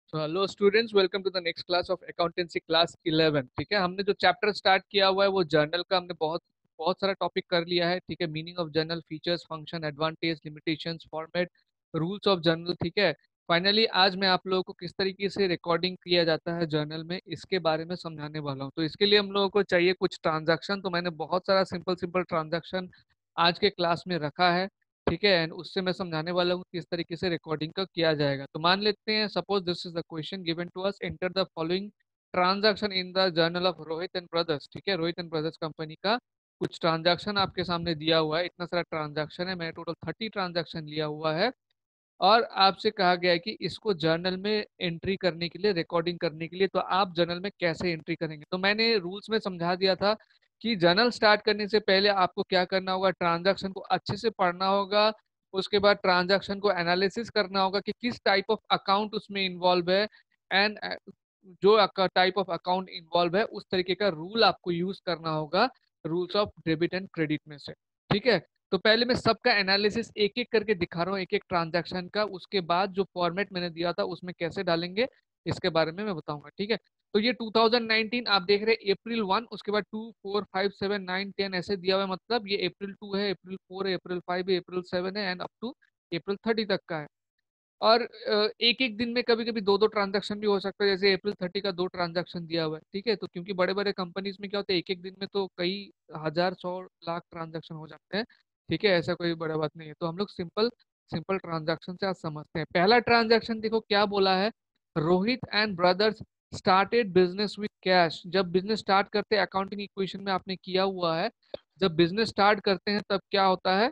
तो hello students, welcome to the next class of accountancy class 11। ठीक है, हमने जो चैप्टर स्टार्ट किया हुआ है वो जर्नल का हमने बहुत बहुत सारा टॉपिक कर लिया है। ठीक है, meaning of journal, features, function, advantage, limitations, format, rules of journal. ठीक है, फाइनली आज मैं आप लोगों को किस तरीके से रिकॉर्डिंग किया जाता है जर्नल में इसके बारे में समझाने वाला हूँ। तो इसके लिए हम लोगों को चाहिए कुछ ट्रांजैक्शन। तो मैंने बहुत सारा सिंपल सिंपल ट्रांजैक्शन आज के क्लास में रखा है। ठीक है, एंड उससे मैं समझाने वाला हूँ किस तरीके से रिकॉर्डिंग का किया जाएगा। तो मान लेते हैं, suppose this is the question given to us, enter the following transaction in the journal of Rohit and brothers. ठीक है, रोहित एंड ब्रदर्स कंपनी का कुछ ट्रांजैक्शन आपके सामने दिया हुआ है। इतना सारा ट्रांजैक्शन है, मैंने टोटल 30 ट्रांजैक्शन लिया हुआ है और आपसे कहा गया है कि इसको जर्नल में एंट्री करने के लिए, रिकॉर्डिंग करने के लिए, तो आप जर्नल में कैसे एंट्री करेंगे। तो मैंने रूल्स में समझा दिया था कि जर्नल स्टार्ट करने से पहले आपको क्या करना होगा, ट्रांजैक्शन को अच्छे से पढ़ना होगा। उसके बाद ट्रांजैक्शन को एनालिसिस करना होगा कि किस टाइप ऑफ अकाउंट उसमें इन्वॉल्व है, एंड जो टाइप ऑफ अकाउंट इन्वॉल्व है उस तरीके का रूल आपको यूज करना होगा, rules of debit and credit में से। ठीक है, तो पहले मैं सबका एनालिसिस एक एक करके दिखा रहा हूँ, एक एक ट्रांजैक्शन का। उसके बाद जो फॉर्मेट मैंने दिया था उसमें कैसे डालेंगे इसके बारे में मैं बताऊंगा। ठीक है, तो ये 2019 आप देख रहे हैं, अप्रैल 1, उसके बाद 2, 4, 5, 7, 9, 10 ऐसे दिया हुआ है। मतलब ये अप्रैल 2 है, अप्रैल 4 है, अप्रैल 5 है, अप्रैल 7 है, एंड अप टू अप्रैल 30 तक का है। और एक एक दिन में कभी कभी दो दो ट्रांजैक्शन भी हो सकता है, जैसे अप्रैल 30 का 2 ट्रांजैक्शन दिया हुआ है। ठीक है, तो क्योंकि बड़े बड़े कंपनीज में क्या होता है, एक एक दिन में तो कई हजार, 100 लाख ट्रांजैक्शन हो जाते हैं। ठीक है, ऐसा कोई बड़ा बात नहीं है। तो हम लोग सिंपल सिंपल ट्रांजैक्शन से आज समझते हैं। पहला ट्रांजैक्शन देखो क्या बोला है, Rohit and brothers started business with cash. जब बिजनेस स्टार्ट करते हैं, अकाउंटिंग इक्वेशन में आपने किया हुआ है, जब बिजनेस स्टार्ट करते हैं तब क्या होता है,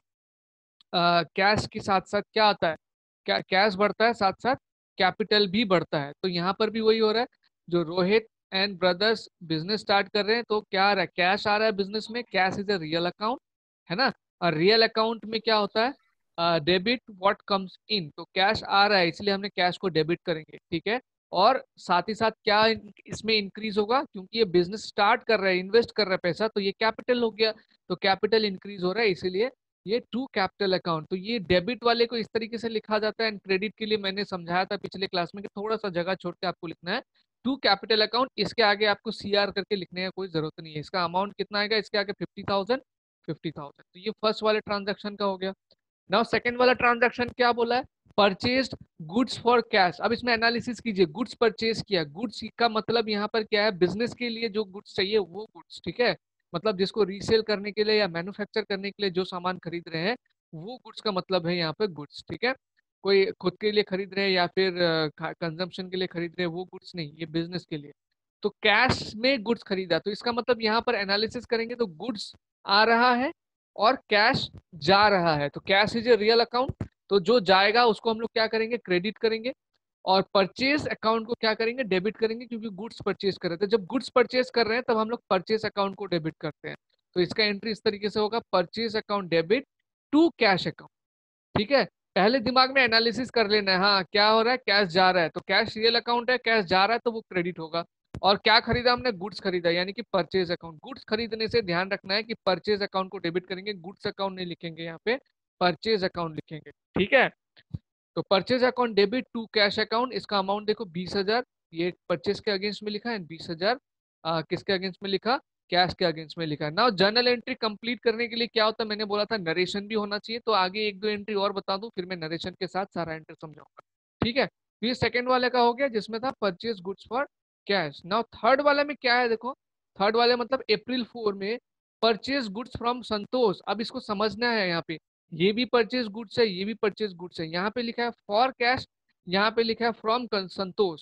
कैश के साथ साथ क्या आता है, क्या कैश बढ़ता है, साथ साथ कैपिटल भी बढ़ता है। तो यहाँ पर भी वही हो रहा है, जो Rohit and brothers business start कर रहे हैं तो क्या आ रहा है, कैश आ रहा है बिजनेस में। Cash is a real account, है ना। और रियल अकाउंट में क्या होता है, डेबिट व्हाट कम्स इन। तो कैश आ रहा है इसलिए हमने कैश को डेबिट करेंगे। ठीक है, और साथ ही साथ क्या इसमें इंक्रीज होगा, क्योंकि ये बिजनेस स्टार्ट कर रहा है, इन्वेस्ट कर रहा है पैसा, तो ये कैपिटल हो गया। तो कैपिटल इंक्रीज हो रहा है इसीलिए ये टू कैपिटल अकाउंट। तो ये डेबिट वाले को इस तरीके से लिखा जाता है। एंड क्रेडिट के लिए मैंने समझाया था पिछले क्लास में कि थोड़ा सा जगह छोड़ के आपको लिखना है टू कैपिटल अकाउंट। इसके आगे आपको सीआर करके लिखने का कोई जरूरत नहीं है। इसका अमाउंट कितना आएगा, इसके आगे 50,000, 50,000। तो ये फर्स्ट वाले ट्रांजेक्शन का हो गया। नाउ सेकंड वाला ट्रांजैक्शन क्या बोला है, परचेज्ड गुड्स फॉर कैश। अब इसमें एनालिसिस कीजिए, गुड्स परचेज किया। गुड्स का मतलब यहाँ पर क्या है, बिजनेस के लिए जो गुड्स चाहिए वो गुड्स। ठीक है, मतलब जिसको रीसेल करने के लिए या मैन्युफैक्चर करने के लिए जो सामान खरीद रहे हैं वो गुड्स का मतलब है यहाँ पे गुड्स। ठीक है, कोई खुद के लिए खरीद रहे हैं या फिर कंजम्पशन के लिए खरीद रहे हैं, वो गुड्स नहीं, ये बिजनेस के लिए। तो कैश में गुड्स खरीदा, तो इसका मतलब यहाँ पर एनालिसिस करेंगे तो गुड्स आ रहा है और कैश जा रहा है। तो cash is a real account, तो जो जाएगा उसको हम लोग क्या करेंगे, क्रेडिट करेंगे। और परचेज अकाउंट को क्या करेंगे, डेबिट करेंगे, क्योंकि गुड्स परचेज कर रहे थे। जब गुड्स परचेज कर रहे हैं तब हम लोग परचेज अकाउंट को डेबिट करते हैं। तो इसका एंट्री इस तरीके से होगा, purchase account debit to cash account. ठीक है, पहले दिमाग में एनालिसिस कर लेना है, हाँ क्या हो रहा है, कैश जा रहा है तो कैश रियल अकाउंट है, कैश जा रहा है तो वो क्रेडिट होगा। और क्या खरीदा हमने, गुड्स खरीदा, यानी कि परचेज अकाउंट। गुड्स खरीदने से ध्यान रखना है कि परचेज अकाउंट को डेबिट करेंगे, गुड्स अकाउंट नहीं लिखेंगे, यहाँ पे परचेज अकाउंट लिखेंगे। ठीक है, तो purchase account debit to cash account, इसका अमाउंट देखो 20,000, ये परचेज के अगेंस्ट में लिखा है। 20,000 किसके अगेंस्ट में लिखा, कैश के अगेंस्ट में लिखा है। नाउ जर्नल एंट्री कंप्लीट करने के लिए क्या होता है, मैंने बोला था नरेशन भी होना चाहिए। तो आगे एक दो एंट्री और बता दूं, फिर मैं नरेशन के साथ सारा एंट्री समझाऊंगा। ठीक है, तो ये सेकंड वाले का हो गया जिसमें था purchase goods for cash. Now third वाले में क्या है, देखो थर्ड वाले मतलब अप्रैल 4 में परचेज गुड्स फ्रॉम संतोष। अब इसको समझना है, यहाँ पे ये भी परचेज गुड्स है, ये भी परचेज गुड्स है। यहाँ पे लिखा है फॉर कैश, यहाँ पे लिखा है फ्रॉम संतोष।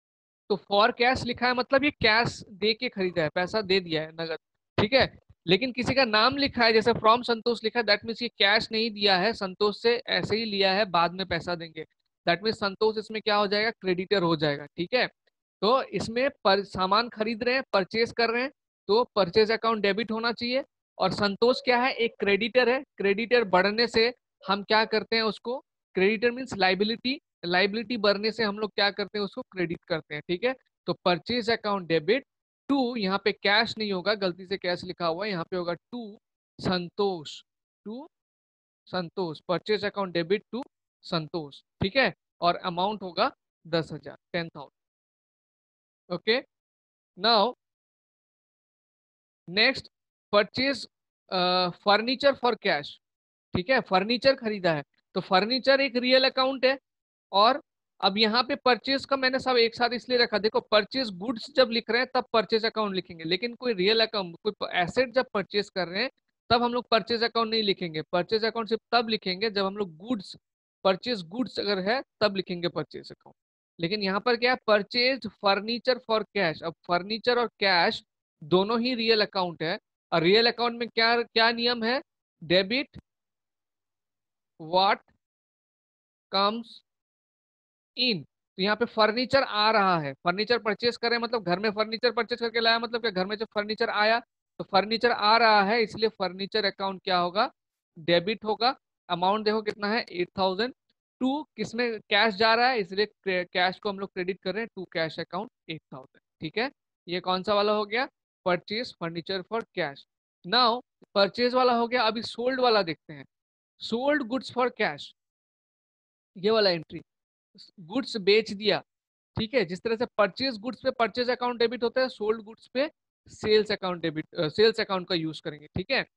तो फॉर कैश लिखा है मतलब ये कैश दे के खरीदा है, पैसा दे दिया है नगद। ठीक है, लेकिन किसी का नाम लिखा है, जैसे फ्रॉम संतोष लिखा है, दैट मीन्स ये कैश नहीं दिया है, संतोष से ऐसे ही लिया है, बाद में पैसा देंगे। दैट मीन्स संतोष इसमें क्या हो जाएगा, क्रेडिटर हो जाएगा। ठीक है, तो इसमें सामान खरीद रहे हैं, परचेज कर रहे हैं, तो परचेज अकाउंट डेबिट होना चाहिए। और संतोष क्या है, एक क्रेडिटर है। क्रेडिटर बढ़ने से हम क्या करते हैं उसको, क्रेडिटर मीन्स लाइबिलिटी, लाइबिलिटी बढ़ने से हम लोग क्या करते हैं, उसको क्रेडिट करते हैं। ठीक है, तो परचेज अकाउंट डेबिट टू, यहाँ पे कैश नहीं होगा, गलती से कैश लिखा हुआ है, यहाँ पे होगा to Santosh, to Santosh, purchase account debit to Santosh. ठीक है, और अमाउंट होगा 10,000, 10,000. Okay, now next, purchase furniture for cash. ठीक है, फर्नीचर खरीदा है, तो फर्नीचर एक रियल अकाउंट है। और अब यहाँ पे परचेज का मैंने सब एक साथ इसलिए रखा, देखो परचेज गुड्स जब लिख रहे हैं तब परचेज अकाउंट लिखेंगे, लेकिन कोई रियल अकाउंट, कोई एसेट जब परचेज कर रहे हैं तब हम लोग परचेज अकाउंट नहीं लिखेंगे। परचेज अकाउंट सिर्फ तब लिखेंगे जब हम लोग गुड्स, परचेज गुड्स अगर है तब लिखेंगे परचेज अकाउंट। लेकिन यहाँ पर क्या है, परचेज फर्नीचर फॉर कैश। अब फर्नीचर और कैश दोनों ही रियल अकाउंट है, और रियल अकाउंट में क्या क्या नियम है, डेबिट व्हाट कम्स इन। तो यहाँ पे फर्नीचर आ रहा है, फर्नीचर परचेस करें मतलब घर में फर्नीचर परचेस करके लाया, मतलब क्या घर में जब फर्नीचर आया तो फर्नीचर आ रहा है, इसलिए फर्नीचर अकाउंट क्या होगा, डेबिट होगा। अमाउंट देखो कितना है, 8,000। टू किसमें, कैश जा रहा है, इसलिए कैश को हम लोग क्रेडिट कर रहे हैं टू कैश अकाउंट 8,000। ठीक है, ये कौन सा वाला हो गया, purchase furniture for cash. Now purchase वाला हो गया, अभी सोल्ड वाला देखते हैं। सोल्ड गुड्स फॉर कैश, ये वाला एंट्री, गुड्स बेच दिया। ठीक है, जिस तरह से परचेज गुड्स पे परचेज अकाउंट डेबिट होता है, सोल्ड गुड्स पे sales account debit, sales account का यूज करेंगे। ठीक है,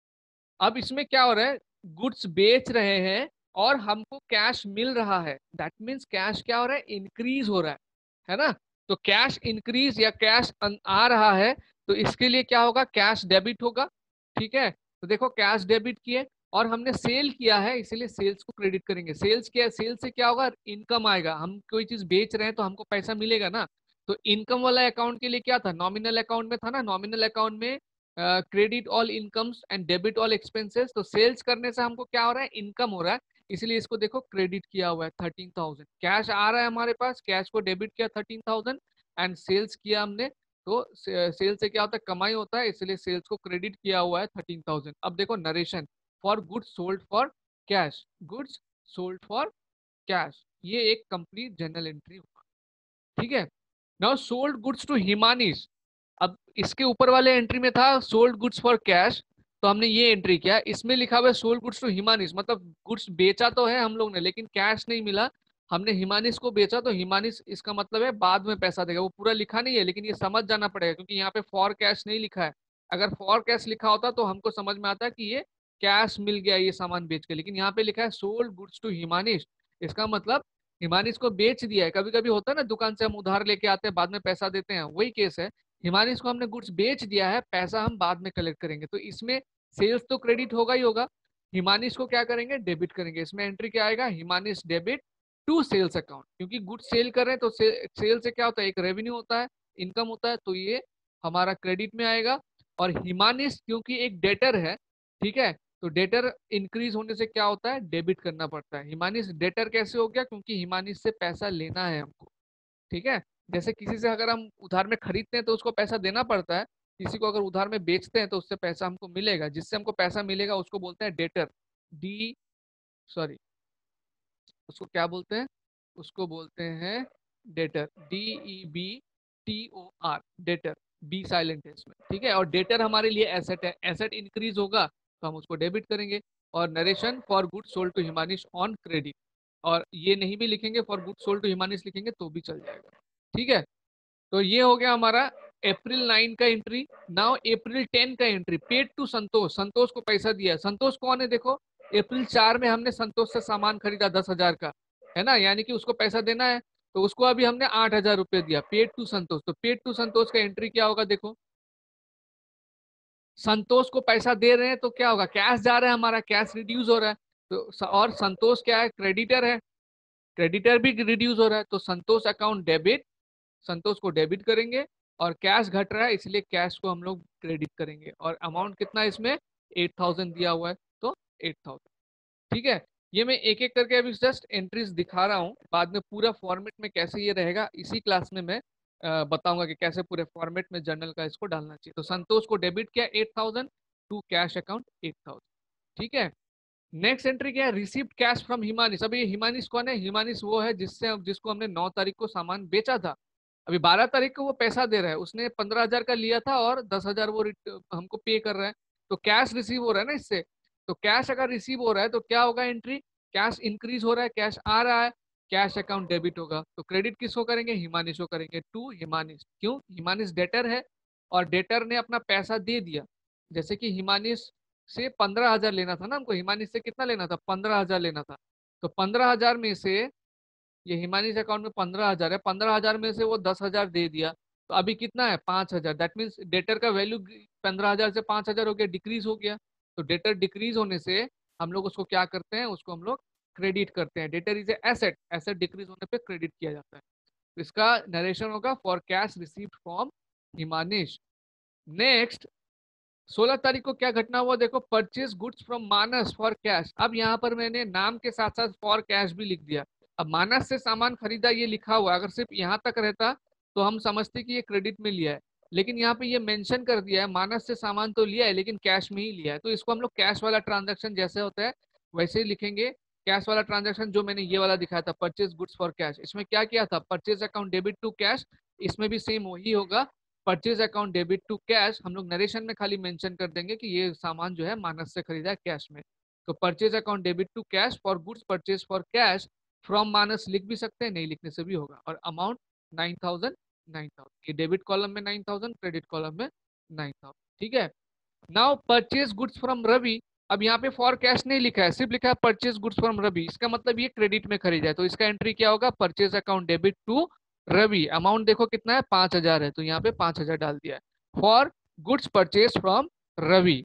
अब इसमें क्या हो रहा है, गुड्स बेच रहे हैं और हमको कैश मिल रहा है, दैट मीन्स कैश क्या हो रहा है, इंक्रीज हो रहा है ना। तो कैश इंक्रीज या कैश आ रहा है, तो इसके लिए क्या होगा, कैश डेबिट होगा। ठीक है, तो देखो कैश डेबिट किए और हमने सेल किया है, इसीलिए सेल्स को क्रेडिट करेंगे। सेल्स किया, सेल से क्या होगा, इनकम आएगा, हम कोई चीज बेच रहे हैं तो हमको पैसा मिलेगा ना। तो इनकम वाला अकाउंट के लिए क्या था, नॉमिनल अकाउंट में था ना, नॉमिनल अकाउंट में credit all incomes and debit all expenses. तो सेल्स करने से हमको क्या हो रहा है, इनकम हो रहा है, इसलिए इसको देखो क्रेडिट किया हुआ है 13,000। कैश आ रहा है हमारे पास, कैश को डेबिट किया 13,000 एंड सेल्स किया हमने, तो सेल से क्या होता है, कमाई होता है, इसलिए सेल्स को क्रेडिट किया हुआ है 13,000। अब देखो narration, for goods sold for cash, goods sold for cash, ये एक कंप्लीट जर्नल एंट्री होगा। ठीक है, now sold goods to Himanish. अब इसके ऊपर वाले एंट्री में था सोल्ड गुड्स फॉर कैश, तो हमने ये एंट्री किया, इसमें लिखा हुआ है सोल्ड गुड्स टू हिमानिस, मतलब गुड्स बेचा तो है हम लोग ने लेकिन कैश नहीं मिला, हमने हिमानिस को बेचा, तो हिमानिस इसका मतलब है बाद में पैसा देगा। वो पूरा लिखा नहीं है लेकिन ये समझ जाना पड़ेगा, क्योंकि यहाँ पे फॉर कैश नहीं लिखा है। अगर फॉर कैश लिखा होता तो हमको समझ में आता कि ये कैश मिल गया ये सामान बेच के, लेकिन यहाँ पे लिखा है सोल्ड गुड्स टू हिमानिस, इसका मतलब हिमानिस को बेच दिया है। कभी कभी होता है ना, दुकान से हम उधार लेके आते हैं बाद में पैसा देते हैं, वही केस है। हिमानिस को हमने गुड्स बेच दिया है, पैसा हम बाद में कलेक्ट करेंगे, तो इसमें सेल्स तो क्रेडिट होगा ही होगा, हिमानिस को क्या करेंगे, डेबिट करेंगे। इसमें एंट्री क्या आएगा, Himanish debit to sales account, क्योंकि गुड्स सेल कर रहे हैं तो सेल से क्या होता है, एक रेवेन्यू होता है, इनकम होता है, तो ये हमारा क्रेडिट में आएगा। और हिमानिस क्योंकि एक डेटर है, ठीक है, तो डेटर इंक्रीज होने से क्या होता है, डेबिट करना पड़ता है। हिमानिस डेटर कैसे हो गया, क्योंकि हिमानिस से पैसा लेना है हमको। ठीक है, जैसे किसी से अगर हम उधार में खरीदते हैं तो उसको पैसा देना पड़ता है, किसी को अगर उधार में बेचते हैं तो उससे पैसा हमको मिलेगा, जिससे हमको पैसा मिलेगा उसको बोलते हैं डेटर, डी सॉरी, उसको क्या बोलते हैं, उसको बोलते हैं debtor, DEBTOR, debtor, B silent है इसमें। ठीक है, और डेटर हमारे लिए एसेट है, एसेट इंक्रीज होगा तो हम उसको डेबिट करेंगे। और narration, for good sold to Himanish on credit, और ये नहीं भी लिखेंगे, for good sold to Himanish लिखेंगे तो भी चल जाएगा। ठीक है, तो ये हो गया हमारा अप्रैल 9 का एंट्री। नाउ अप्रैल 10 का entry, paid to Santosh, Santosh को पैसा दिया। संतोष कौन है, देखो अप्रैल 4 में हमने संतोष से सामान खरीदा 10,000 का, है ना, यानी कि उसको पैसा देना है, तो उसको अभी हमने 8,000 रुपये दिया, पेड टू संतोष। तो पेड टू संतोष का एंट्री क्या होगा, देखो संतोष को पैसा दे रहे हैं तो क्या होगा, कैश जा रहा है, हमारा कैश रिड्यूस हो रहा है। तो और संतोष क्या है, क्रेडिटर है, क्रेडिटर भी रिड्यूस हो रहा है, तो संतोष अकाउंट डेबिट, संतोष को डेबिट करेंगे। और कैश घट रहा है इसलिए कैश को हम लोग क्रेडिट करेंगे। और अमाउंट कितना है इसमें, 8,000 दिया हुआ है, तो 8,000। ठीक है, ये मैं एक एक करके अभी जस्ट एंट्रीज दिखा रहा हूँ, बाद में पूरा फॉर्मेट में कैसे ये रहेगा इसी क्लास में मैं बताऊंगा कि कैसे पूरे फॉर्मेट में जर्नल का इसको डालना चाहिए। तो संतोष को डेबिट किया 8,000 टू कैश अकाउंट 8,000। ठीक है, नेक्स्ट एंट्री क्या है, रिसीव्ड कैश फ्रॉम हिमानिस। अभी हिमानिस कौन है, हिमानिस वो है जिसको हमने 9 तारीख को सामान बेचा था, अभी 12 तारीख को वो पैसा दे रहा है, उसने 15,000 का लिया था और 10,000 वो हमको पे कर रहा है, तो कैश रिसीव हो रहा है ना इससे। तो कैश अगर रिसीव हो रहा है तो क्या होगा एंट्री, कैश इंक्रीज हो रहा है, कैश आ रहा है, कैश अकाउंट डेबिट होगा। तो क्रेडिट किसको करेंगे? हिमानिश को करेंगे, टू हिमानिश। क्यों? हिमानिश डेटर है और डेटर ने अपना पैसा दे दिया। जैसे कि हिमानिश से 15,000 लेना था ना हमको, हिमानिश से कितना लेना था? 15,000 लेना था। तो 15,000 में से ये हिमानिश अकाउंट में 15,000 है, 15,000 में से वो 10,000 दे दिया। तो अभी कितना है? 5,000। दैट मीन्स डेटर का वैल्यू 15,000 से 5,000 हो गया, डिक्रीज हो गया। तो डेटर डिक्रीज होने से हम लोग उसको क्या करते हैं? उसको हम लोग क्रेडिट करते हैं। Debtor is a asset, asset decrease होने पे क्रेडिट किया जाता है। तो इसका नरेशन होगा for cash received from Himanish. Next 16 तारीख को क्या घटना हुआ देखो, purchase goods from Manas for cash. अब यहाँ पर मैंने नाम के साथ साथ फॉर कैश भी लिख दिया। अब मानस से सामान खरीदा ये लिखा हुआ, अगर सिर्फ यहाँ तक रहता तो हम समझते कि ये क्रेडिट में लिया है, लेकिन यहाँ पे ये मेंशन कर दिया है मानस से सामान तो लिया है लेकिन कैश में ही लिया है। तो इसको हम लोग कैश वाला ट्रांजेक्शन जैसे होता है वैसे ही लिखेंगे। कैश वाला ट्रांजेक्शन जो मैंने ये वाला दिखाया था, परचेज गुड्स फॉर कैश, इसमें क्या किया था? Purchase account debit to cash. इसमें भी सेम वही होगा, purchase account debit to cash. हम लोग नरेशन में खाली मेंशन कर देंगे कि ये सामान जो है मानस से खरीदा है कैश में। तो purchase account debit to cash for goods purchase for cash from Manas लिख भी सकते हैं, नहीं लिखने से भी होगा। और अमाउंट 9,000, 9,000 ये डेबिट कॉलम में 9,000, क्रेडिट कॉलम में 9,000। ठीक है। Now purchase goods from Ravi. अब यहाँ पे फॉर कैश नहीं लिखा है, सिर्फ लिखा है परचेज गुड्स फ्रॉम रवि। इसका मतलब ये क्रेडिट में खरीदा है, तो इसका एंट्री क्या होगा? Purchase account debit to Ravi. Amount देखो कितना है? 5,000 है, तो यहाँ पे 5,000 डाल दिया है for goods purchase from Ravi.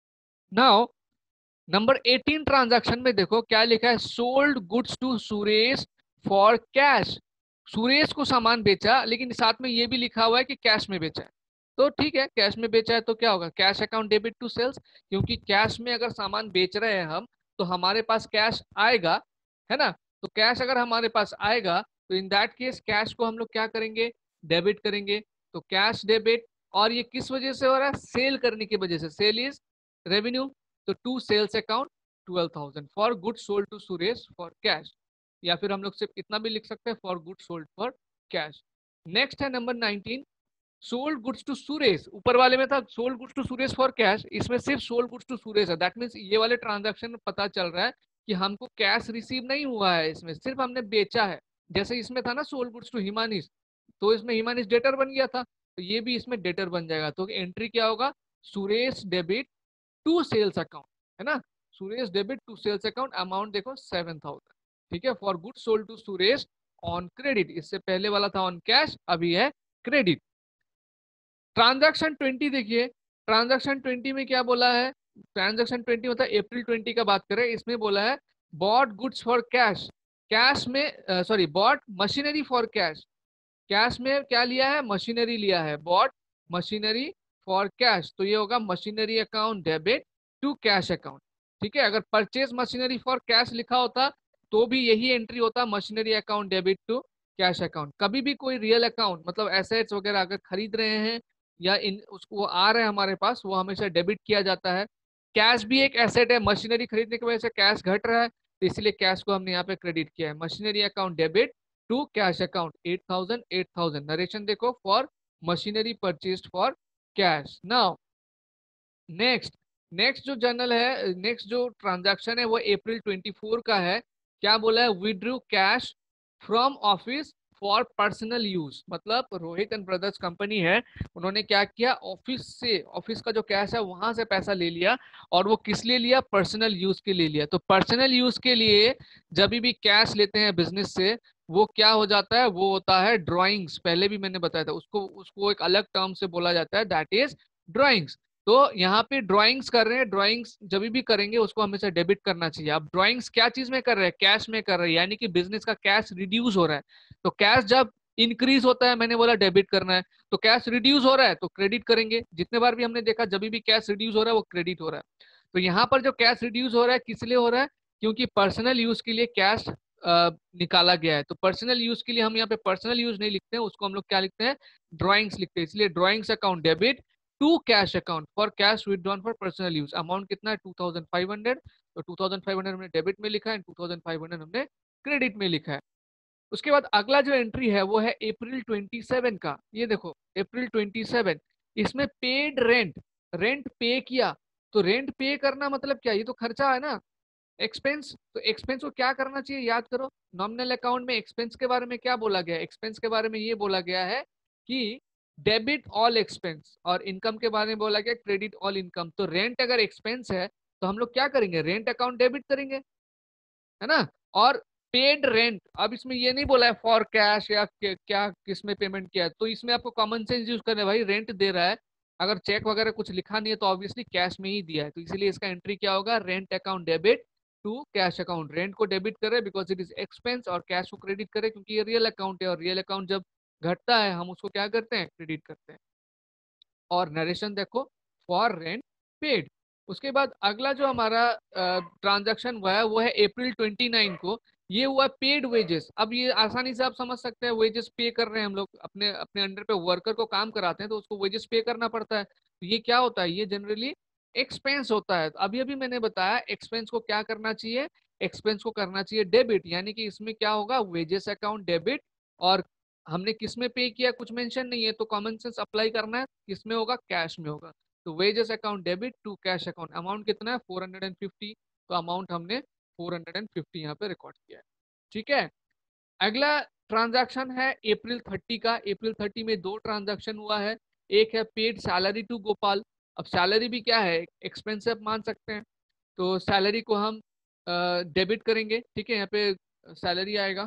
Now number 18 transaction में देखो क्या लिखा है, sold goods to Suresh for cash. Suresh को सामान बेचा, लेकिन साथ में ये भी लिखा हुआ है कि कैश में बेचा है। तो ठीक है, कैश में बेचा है तो क्या होगा? Cash account debit to sales, क्योंकि कैश में अगर सामान बेच रहे हैं हम तो हमारे पास कैश आएगा, है ना। तो कैश अगर हमारे पास आएगा तो इन दैट केस कैश को हम लोग क्या करेंगे? डेबिट करेंगे। तो कैश डेबिट, और ये किस वजह से हो रहा है? सेल करने की वजह से। Sale is revenue. तो to sales account 12,000 for good sold to Suresh for cash, या फिर हम लोग सिर्फ इतना भी लिख सकते हैं for good sold for cash. Next है number 19, sold goods to Suresh. ऊपर वाले में था sold goods to Suresh for cash, इसमें सिर्फ सोल्ड गुड्स टू सुरेश है। दैट मीन्स ये वाले ट्रांजैक्शन में पता चल रहा है कि हमको कैश रिसीव नहीं हुआ है, इसमें सिर्फ हमने बेचा है। जैसे इसमें था ना सोल्ड गुड्स टू हिमानिश, तो इसमें हिमानिश डेटर बन गया था, तो ये भी इसमें डेटर बन जाएगा। तो एंट्री क्या होगा? Suresh debit to sales account, है ना। Suresh debit to sales account, amount देखो 7,000। ठीक है, for good sold to Suresh on credit. इससे पहले वाला था ऑन कैश, अभी है क्रेडिट। ट्रांजैक्शन 20 देखिए, ट्रांजैक्शन 20 में क्या बोला है? ट्रांजैक्शन 20 मतलब अप्रैल 20 का बात करें, इसमें बोला है bought goods for cash. Cash में sorry, bought machinery for cash. Cash में क्या लिया है? मशीनरी लिया है, बॉट मशीनरी फॉर कैश। तो ये होगा machinery account debit to cash account. ठीक है, अगर परचेज मशीनरी फॉर कैश लिखा होता तो भी यही एंट्री होता, machinery account debit to cash account. कभी भी कोई रियल अकाउंट मतलब एसेट्स वगैरह अगर खरीद रहे हैं या इन उसको वो आ रहे हैं हमारे पास, वो हमेशा डेबिट किया जाता है। कैश भी एक एसेट है, मशीनरी खरीदने की वजह से कैश घट रहा है, तो इसलिए कैश को हमने यहाँ पे क्रेडिट किया है। Machinery account debit to cash account 8,000, 8,000। Narration देखो for machinery purchased for cash. Now next, next जो जर्नल है, नेक्स्ट जो ट्रांजैक्शन है वो अप्रैल 24 का है। क्या बोला है? Withdrew cash from office for personal use. मतलब रोहित एंड ब्रदर्स कंपनी है, उन्होंने क्या किया? ऑफिस से, ऑफिस का जो कैश है वहां से पैसा ले लिया, और वो किस लिए लिया? पर्सनल यूज के लिए लिया। तो पर्सनल यूज के लिए जब भी कैश लेते हैं बिजनेस से, वो क्या हो जाता है? वो होता है ड्रॉइंग्स। पहले भी मैंने बताया था, उसको उसको एक अलग टर्म से बोला जाता है, दैट इज ड्रॉइंग्स। तो यहाँ पे ड्राइंग्स कर रहे हैं, ड्राइंग्स जब भी करेंगे उसको हमेशा डेबिट करना चाहिए। अब ड्राइंग्स क्या चीज में कर रहे हैं? कैश में कर रहे हैं, यानी कि बिजनेस का कैश रिड्यूस हो रहा है। तो कैश जब इंक्रीज होता है, मैंने बोला डेबिट करना है, तो कैश रिड्यूस हो रहा है तो क्रेडिट करेंगे। जितने बार भी हमने देखा जब भी कैश रिड्यूस हो रहा है वो क्रेडिट हो रहा है। तो यहाँ पर जो कैश रिड्यूस हो रहा है किस लिए हो रहा है? क्योंकि पर्सनल यूज के लिए कैश निकाला गया है। तो पर्सनल यूज के लिए हम यहाँ पे पर्सनल यूज नहीं लिखते हैं, उसको हम लोग क्या लिखते हैं? ड्राइंग्स लिखते हैं। इसलिए drawings account debit to cash account for cash withdrawn for personal use. Amount कितना है? 2,500। तो 2,500 हमने डेबिट में लिखा है, 2,500 हमने क्रेडिट में लिखा है। उसके बाद अगला जो एंट्री है वो है अप्रैल 27 का। ये देखो अप्रैल 27, इसमें पेड रेंट, रेंट पे किया। तो रेंट पे करना मतलब क्या? ये तो खर्चा है ना। एक्सपेंस, तो एक्सपेंस को क्या करना चाहिए याद करो। नॉमिनल अकाउंट में एक्सपेंस के बारे में क्या बोला गया है, एक्सपेंस के बारे में ये बोला गया है कि डेबिट ऑल एक्सपेंस, और इनकम के बारे में बोला गया क्रेडिट ऑल इनकम। तो रेंट अगर एक्सपेंस है तो हम लोग क्या करेंगे, रेंट अकाउंट डेबिट करेंगे, है ना। और पेड रेंट, अब इसमें ये नहीं बोला है फॉर कैश या क्या किस में पेमेंट किया है, तो इसमें आपको कॉमन सेंस यूज करना है, भाई रेंट दे रहा है, अगर चेक वगैरह कुछ लिखा नहीं है तो ऑब्वियसली कैश में ही दिया है, तो इसीलिए इसका एंट्री क्या होगा, rent account debit to cash account. Rent को डेबिट करे बिकॉज इट इज एक्सपेंस, और कैश को क्रेडिट करे क्योंकि ये रियल अकाउंट है, और रियल अकाउंट जब घटता है हम उसको क्या करते हैं, क्रेडिट करते हैं। और नरेशन देखो, फॉर रेंट पेड। उसके बाद अगला जो हमारा ट्रांजैक्शन हुआ है वो है अप्रैल 29 को, ये हुआ पेड वेजेस। अब ये आसानी से आप समझ सकते हैं, वेजेस पे कर रहे हैं हम लोग, अपने अपने अंडर पे वर्कर को काम कराते हैं तो उसको वेजेस पे करना पड़ता है, तो ये क्या होता है, ये जनरली एक्सपेंस होता है। तो अभी अभी मैंने बताया एक्सपेंस को क्या करना चाहिए, एक्सपेंस को करना चाहिए डेबिट, यानी कि इसमें क्या होगा, वेजेस अकाउंट डेबिट। और हमने किस में पे किया कुछ मेंशन नहीं है, तो कॉमन सेंस अप्लाई करना है, किस में होगा, कैश में होगा। तो wages account debit to cash account, amount कितना है 450, तो अमाउंट हमने 450 यहाँ पे रिकॉर्ड किया है। ठीक है, अगला ट्रांजैक्शन है अप्रैल 30 का। अप्रैल 30 में दो ट्रांजैक्शन हुआ है, एक है पेड सैलरी टू गोपाल। अब सैलरी भी क्या है, एक्सपेंसिव मान सकते हैं, तो सैलरी को हम डेबिट करेंगे। ठीक है, यहाँ पे सैलरी आएगा,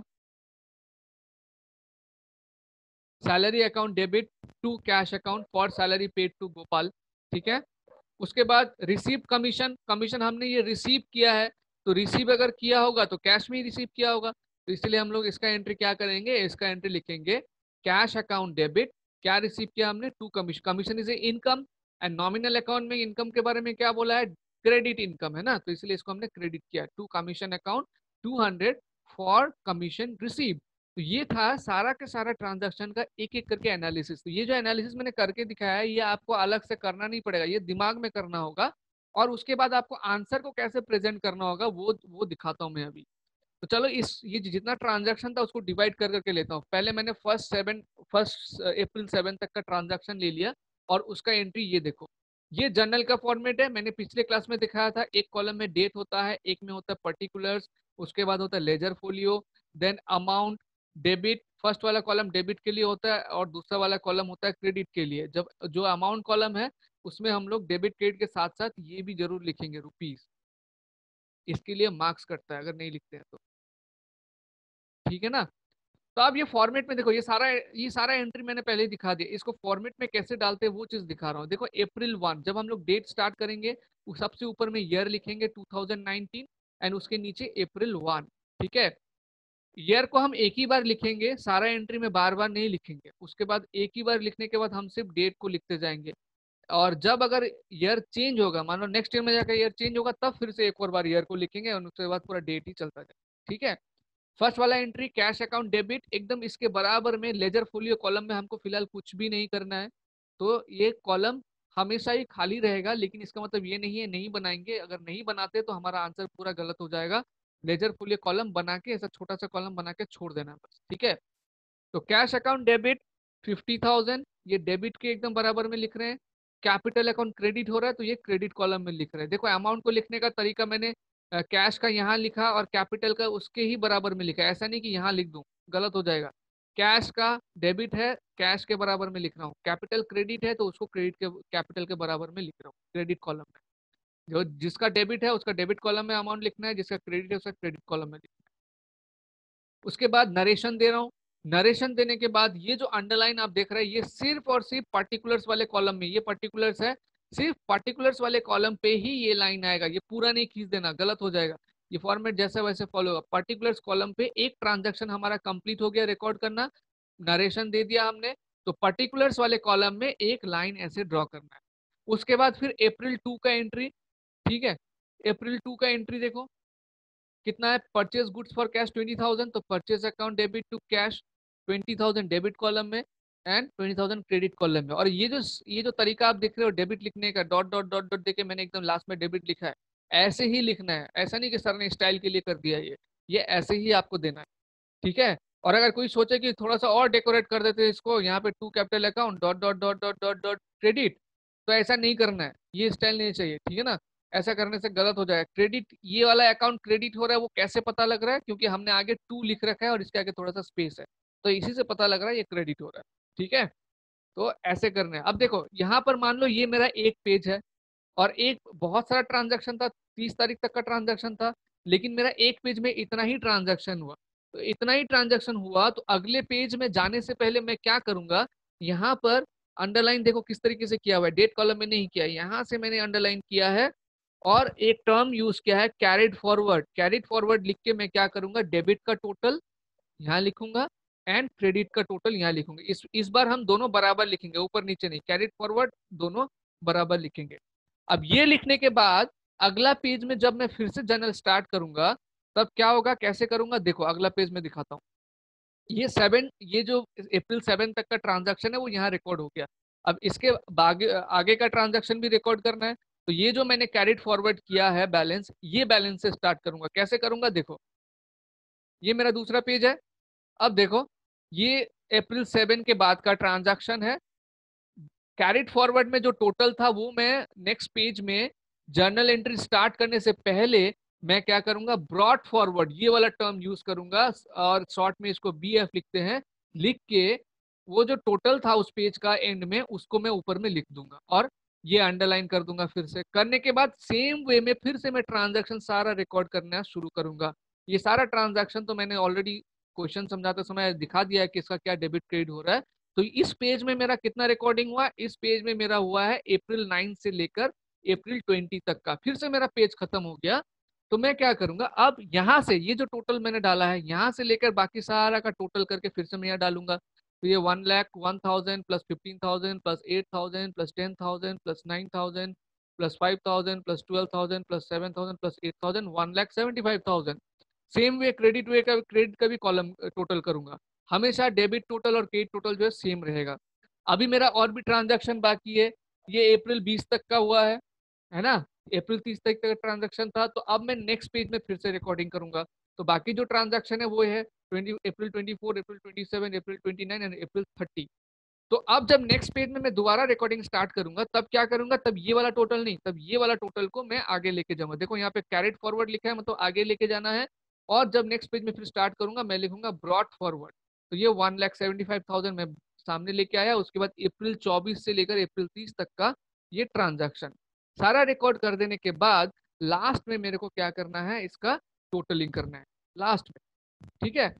salary account debit to cash account for salary paid to Gopal. ठीक है, उसके बाद रिसीव कमीशन, कमीशन हमने ये रिसीव किया है, तो रिसीव अगर किया होगा तो कैश में ही रिसीव किया होगा, तो इसलिए हम लोग इसका एंट्री क्या करेंगे, इसका एंट्री लिखेंगे कैश अकाउंट डेबिट, क्या रिसीव किया हमने, to commission, commission is a income, and nominal account में इनकम के बारे में क्या बोला है, क्रेडिट इनकम है ना, तो इसलिए इसको हमने क्रेडिट किया, to commission account 200 for commission receive. तो ये था सारा का सारा ट्रांजैक्शन का एक एक करके एनालिसिस। तो ये जो एनालिसिस मैंने करके दिखाया है ये आपको अलग से करना नहीं पड़ेगा, ये दिमाग में करना होगा, और उसके बाद आपको आंसर को कैसे प्रेजेंट करना होगा वो दिखाता हूँ मैं अभी। तो चलो इस ये जितना ट्रांजैक्शन था उसको डिवाइड कर करके लेता हूँ। पहले मैंने फर्स्ट अप्रैल 7 तक का ट्रांजैक्शन ले लिया, और उसका एंट्री ये देखो, ये जर्नल का फॉर्मेट है, मैंने पिछले क्लास में दिखाया था, एक कॉलम में डेट होता है, एक में होता है पर्टिकुलर्स, उसके बाद होता है ledger folio, then amount debit. First वाला कॉलम डेबिट के लिए होता है और दूसरा वाला कॉलम होता है क्रेडिट के लिए। जब जो अमाउंट कॉलम है उसमें हम लोग डेबिट क्रेडिट के साथ साथ ये भी जरूर लिखेंगे रुपीस, इसके लिए मार्क्स कटता है अगर नहीं लिखते हैं तो। ठीक है ना। तो अब ये फॉर्मेट में देखो, ये सारा एंट्री मैंने पहले ही दिखा दिया, इसको फॉर्मेट में कैसे डालते हैं वो चीज दिखा रहा हूँ। देखो अप्रैल 1 जब हम लोग डेट स्टार्ट करेंगे, वो सबसे ऊपर में ईयर लिखेंगे 2019, एंड उसके नीचे अप्रैल 1। ठीक है, ईयर को हम एक ही बार लिखेंगे, सारा एंट्री में बार बार नहीं लिखेंगे, उसके बाद एक ही बार लिखने के बाद हम सिर्फ डेट को लिखते जाएंगे। और जब अगर ईयर चेंज होगा, मान लो नेक्स्ट ईयर में जाकर ईयर चेंज होगा, तब फिर से एक और बार ईयर को लिखेंगे, और उसके बाद पूरा डेट ही चलता जाए। ठीक है, फर्स्ट वाला एंट्री कैश अकाउंट डेबिट, एकदम इसके बराबर में लेजर फोलियो कॉलम में हमको फिलहाल कुछ भी नहीं करना है, तो ये कॉलम हमेशा ही खाली रहेगा, लेकिन इसका मतलब ये नहीं है नहीं बनाएंगे, अगर नहीं बनाते तो हमारा आंसर पूरा गलत हो जाएगा। लेजर फोलियो कॉलम बना के ऐसा छोटा सा कॉलम बना के छोड़ देना है बस। ठीक है, तो कैश अकाउंट डेबिट 50,000, ये डेबिट के एकदम बराबर में लिख रहे हैं। कैपिटल अकाउंट क्रेडिट हो रहा है तो ये क्रेडिट कॉलम में लिख रहे हैं। देखो अमाउंट को लिखने का तरीका मैंने कैश का यहाँ लिखा और कैपिटल का उसके ही बराबर में लिखा, ऐसा नहीं कि यहाँ लिख दूं, गलत हो जाएगा। कैश का डेबिट है, कैश के बराबर में लिख रहा हूँ, कैपिटल क्रेडिट है तो उसको क्रेडिट के कैपिटल के बराबर में लिख रहा हूँ क्रेडिट कॉलम में। जो जिसका डेबिट है उसका डेबिट कॉलम में अमाउंट लिखना है, जिसका क्रेडिट है उसका क्रेडिट कॉलम में लिखना है। उसके बाद नरेशन दे रहा हूँ, नरेशन देने के बाद ये जो अंडरलाइन आप देख रहे हैं ये सिर्फ और सिर्फ पर्टिकुलर्स वाले कॉलम में, ये पर्टिकुलर्स है, सिर्फ पर्टिकुलर्स वाले कॉलम पे ही ये लाइन आएगा, ये पूरा नहीं खींच देना, गलत हो जाएगा। ये फॉर्मेट जैसे वैसे फॉलो होगा, पर्टिकुलर्स कॉलम पे एक ट्रांजैक्शन हमारा कंप्लीट हो गया रिकॉर्ड करना, नरेशन दे दिया हमने, तो पर्टिकुलर्स वाले कॉलम में एक लाइन ऐसे ड्रॉ करना है। उसके बाद फिर अप्रैल 2 का एंट्री। ठीक है, अप्रैल 2 का एंट्री देखो कितना है, परचेज गुड्स फॉर कैश 20,000, तो purchase account debit to cash 20,000 debit column में एंड 20,000 क्रेडिट कॉलम में। और ये जो तरीका आप देख रहे हो डेबिट लिखने का, डॉट डॉट डॉट डॉट देके मैंने एकदम लास्ट में डेबिट लिखा है, ऐसे ही लिखना है, ऐसा नहीं कि सर ने स्टाइल के लिए कर दिया, ये ऐसे ही आपको देना है। ठीक है, और अगर कोई सोचे कि थोड़ा सा और डेकोरेट कर देते हैं इसको, यहाँ पे to capital account dot dot dot dot dot dot credit, तो ऐसा नहीं करना है, ये स्टाइल नहीं चाहिए। ठीक है ना, ऐसा करने से गलत हो जाएगा। क्रेडिट, ये वाला अकाउंट क्रेडिट हो रहा है वो कैसे पता लग रहा है, क्योंकि हमने आगे टू लिख रखा है और इसके आगे थोड़ा सा स्पेस है, तो इसी से पता लग रहा है ये क्रेडिट हो रहा है। ठीक है, तो ऐसे करना है। अब देखो यहाँ पर मान लो ये मेरा एक पेज है और एक बहुत सारा ट्रांजैक्शन था, 30 तारीख तक का ट्रांजैक्शन था, लेकिन मेरा एक पेज में इतना ही ट्रांजैक्शन हुआ। तो इतना ही ट्रांजैक्शन हुआ तो अगले पेज में जाने से पहले मैं क्या करूंगा, यहाँ पर अंडरलाइन देखो किस तरीके से किया हुआ है, डेट कॉलम में नहीं किया, यहाँ से मैंने अंडरलाइन किया है और एक टर्म यूज किया है कैरिड फॉरवर्ड। कैरिड फॉरवर्ड लिख के मैं क्या करूंगा, डेबिट का टोटल यहाँ लिखूंगा एंड क्रेडिट का टोटल यहाँ लिखूंगा। इस बार हम दोनों बराबर लिखेंगे, ऊपर नीचे नहीं, कैरिड फॉरवर्ड दोनों बराबर लिखेंगे। अब ये लिखने के बाद अगला पेज में जब मैं फिर से जर्नल स्टार्ट करूंगा तब क्या होगा, कैसे करूंगा, देखो अगला पेज में दिखाता हूँ। ये जो अप्रैल 7 तक का ट्रांजैक्शन है वो यहाँ रिकॉर्ड हो गया। अब इसके आगे आगे का ट्रांजैक्शन भी रिकॉर्ड करना है, तो ये जो मैंने कैरिड फॉरवर्ड किया है बैलेंस, ये बैलेंस से स्टार्ट करूंगा। कैसे करूंगा, देखो ये मेरा दूसरा पेज है। अब देखो ये अप्रैल 7 के बाद का ट्रांजैक्शन है। कैरिड फॉरवर्ड में जो टोटल था वो मैं नेक्स्ट पेज में जर्नल एंट्री स्टार्ट करने से पहले मैं क्या करूंगा, ब्रॉट फॉरवर्ड ये वाला टर्म यूज करूंगा और शॉर्ट में इसको BF लिखते हैं। लिख के वो जो टोटल था उस पेज का एंड में उसको मैं ऊपर में लिख दूंगा और ये अंडरलाइन कर दूंगा। फिर से करने के बाद सेम वे में फिर से मैं ट्रांजैक्शन सारा रिकॉर्ड करना शुरू करूंगा। ये सारा ट्रांजैक्शन तो मैंने ऑलरेडी क्वेश्चन समझाते समय दिखा दिया है कि इसका क्या डेबिट क्रेडिट हो रहा है। तो इस पेज में मेरा कितना रिकॉर्डिंग हुआ, इस पेज में मेरा हुआ है अप्रैल 9 से लेकर अप्रैल 20 तक का। फिर से मेरा पेज खत्म हो गया। तो मैं क्या करूंगा, अब यहाँ से ये जो टोटल मैंने डाला है यहाँ से लेकर बाकी सारा का टोटल करके फिर से मैं यहाँ डालूंगा। तो ये 1,01,000 plus 15,000 plus 8,000 plus 10,000 plus 9,000 plus 5,000 plus 12,000 plus 7,000 plus 8,000, 1,75,000। Same way credit का भी कॉलम टोटल करूंगा। हमेशा डेबिट टोटल और क्रेडिट टोटल जो है सेम रहेगा। अभी मेरा और भी ट्रांजैक्शन बाकी है, ये अप्रैल 20 तक का हुआ है ना, अप्रैल 30 तक का ट्रांजैक्शन था। तो अब मैं नेक्स्ट पेज में फिर से रिकॉर्डिंग करूंगा। तो बाकी जो ट्रांजैक्शन है वो है अप्रैल 24, अप्रैल 27, अप्रैल 29 एंड अप्रैल 30। तो अब जब नेक्स्ट पेज में मैं दोबारा रिकॉर्डिंग स्टार्ट करूंगा तब क्या करूंगा, तब ये वाला टोटल नहीं, तब ये वाला टोटल को मैं आगे लेके जाऊंगा। देखो यहाँ पे कैरिड फॉरवर्ड लिखा है, मतलब आगे लेके जाना है। और जब नेक्स्ट पेज में फिर स्टार्ट करूंगा मैं लिखूंगा ब्रॉट फॉरवर्ड। तो ये 1,75,000 मैं सामने लेके आया। उसके बाद अप्रैल 24 से लेकर अप्रैल 30 तक का ये ट्रांजैक्शन सारा रिकॉर्ड कर देने के बाद लास्ट में मेरे को क्या करना है, इसका टोटलिंग करना है लास्ट में। ठीक है,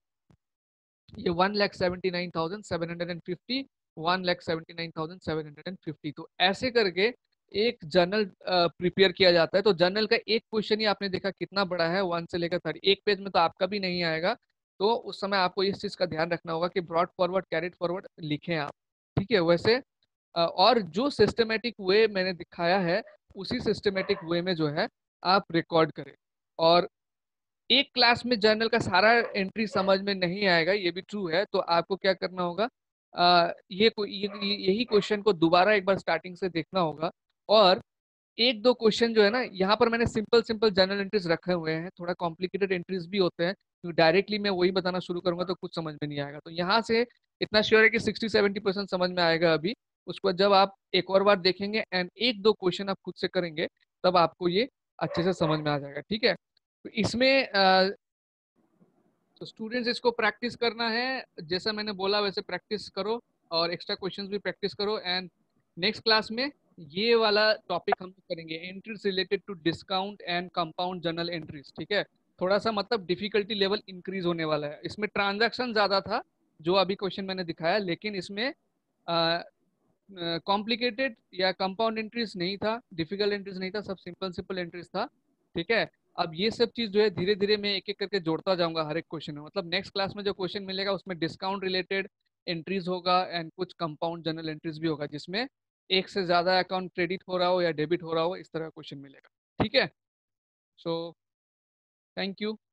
ये 1,79,750, 1,79,750। तो ऐसे करके एक जर्नल प्रिपेयर किया जाता है। तो जर्नल का एक क्वेश्चन ही आपने देखा कितना बड़ा है, 1 से लेकर 30, एक पेज में तो आपका भी नहीं आएगा। तो उस समय आपको इस चीज का ध्यान रखना होगा कि ब्रॉड फॉरवर्ड कैरिड फॉरवर्ड लिखें आप। ठीक है, वैसे और जो सिस्टमेटिक वे मैंने दिखाया है उसी सिस्टमेटिक वे में जो है आप रिकॉर्ड करें। और एक क्लास में जर्नल का सारा एंट्री समझ में नहीं आएगा, ये भी ट्रू है। तो आपको क्या करना होगा, यही क्वेश्चन को दोबारा एक बार स्टार्टिंग से देखना होगा। और एक दो क्वेश्चन जो है ना, यहाँ पर मैंने सिंपल सिंपल जर्नल एंट्रीज रखे हुए हैं, थोड़ा कॉम्प्लिकेटेड एंट्रीज भी होते हैं, तो डायरेक्टली मैं वही बताना शुरू करूंगा तो कुछ समझ में नहीं आएगा। तो यहाँ से इतना श्योर है कि 60-70% समझ में आएगा अभी। उसको जब आप एक और बार देखेंगे एंड एक दो क्वेश्चन आप खुद से करेंगे तब आपको ये अच्छे से समझ में आ जाएगा। ठीक है, तो इसमें तो स्टूडेंट्स इसको प्रैक्टिस करना है, जैसा मैंने बोला वैसे प्रैक्टिस करो और एक्स्ट्रा क्वेश्चंस भी प्रैक्टिस करो। एंड नेक्स्ट क्लास में ये वाला टॉपिक हम करेंगे, entries related to discount and compound journal entries. ठीक है, थोड़ा सा मतलब डिफिकल्टी लेवल इंक्रीज होने वाला है। इसमें ट्रांजैक्शन ज्यादा था जो अभी क्वेश्चन मैंने दिखाया, लेकिन इसमें कॉम्प्लिकेटेड या कंपाउंड एंट्रीज नहीं था, डिफिकल्ट एंट्रीज नहीं था, सब सिंपल सिंपल एंट्रीज था। ठीक है, अब ये सब चीज जो है धीरे धीरे मैं एक एक करके जोड़ता जाऊंगा हर एक क्वेश्चन में। मतलब नेक्स्ट क्लास में जो क्वेश्चन मिलेगा उसमें डिस्काउंट रिलेटेड एंट्रीज होगा एंड कुछ कंपाउंड जर्नल एंट्रीज भी होगा, जिसमें एक से ज्यादा अकाउंट क्रेडिट हो रहा हो या डेबिट हो रहा हो, इस तरह का क्वेश्चन मिलेगा। ठीक है, सो थैंक यू।